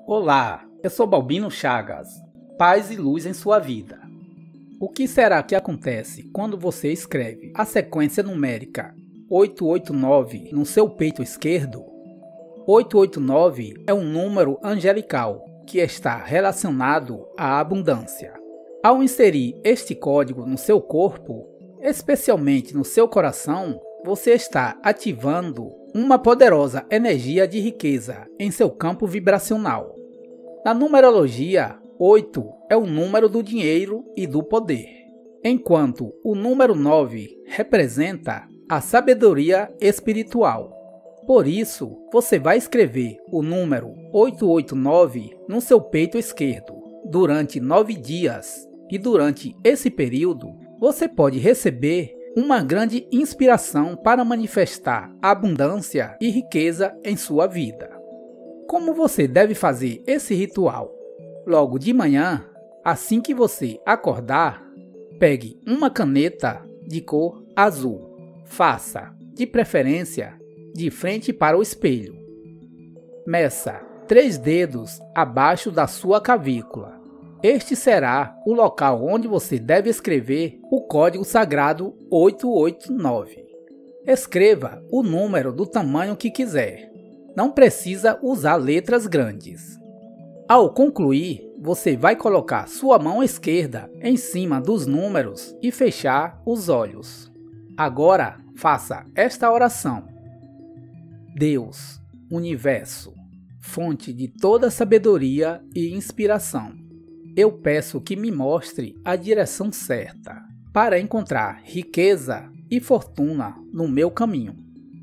Olá, eu sou Balbino Chagas. Paz e luz em sua vida. O que será que acontece quando você escreve a sequência numérica 889 no seu peito esquerdo? 889 é um número angelical que está relacionado à abundância. Ao inserir este código no seu corpo, especialmente no seu coração, você está ativando uma poderosa energia de riqueza em seu campo vibracional. Na numerologia, 8 é o número do dinheiro e do poder, enquanto o número 9 representa a sabedoria espiritual. Por isso, você vai escrever o número 889 no seu peito esquerdo durante 9 dias, e durante esse período, você pode receber uma grande inspiração para manifestar abundância e riqueza em sua vida. Como você deve fazer esse ritual? Logo de manhã, assim que você acordar, pegue uma caneta de cor azul. Faça, de preferência, de frente para o espelho. Meça 3 dedos abaixo da sua clavícula. Este será o local onde você deve escrever o código sagrado 889. Escreva o número do tamanho que quiser. Não precisa usar letras grandes. Ao concluir, você vai colocar sua mão esquerda em cima dos números e fechar os olhos. Agora, faça esta oração. Deus, Universo, fonte de toda sabedoria e inspiração. Eu peço que me mostre a direção certa para encontrar riqueza e fortuna no meu caminho.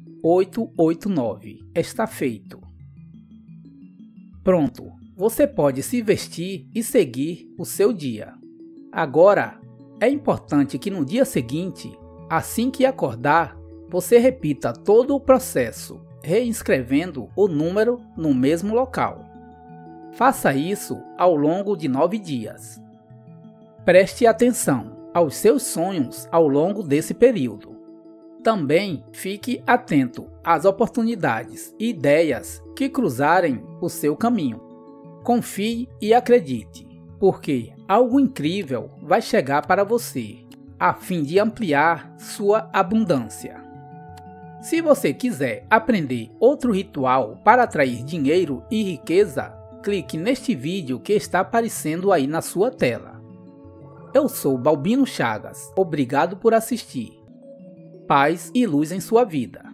889 está feito. Pronto, você pode se vestir e seguir o seu dia. Agora, é importante que no dia seguinte, assim que acordar, você repita todo o processo, reinscrevendo o número no mesmo local. Faça isso ao longo de 9 dias. Preste atenção aos seus sonhos ao longo desse período. Também fique atento às oportunidades e ideias que cruzarem o seu caminho. Confie e acredite, porque algo incrível vai chegar para você, a fim de ampliar sua abundância. Se você quiser aprender outro ritual para atrair dinheiro e riqueza, clique neste vídeo que está aparecendo aí na sua tela. Eu sou Balbino Chagas. Obrigado por assistir. Paz e luz em sua vida.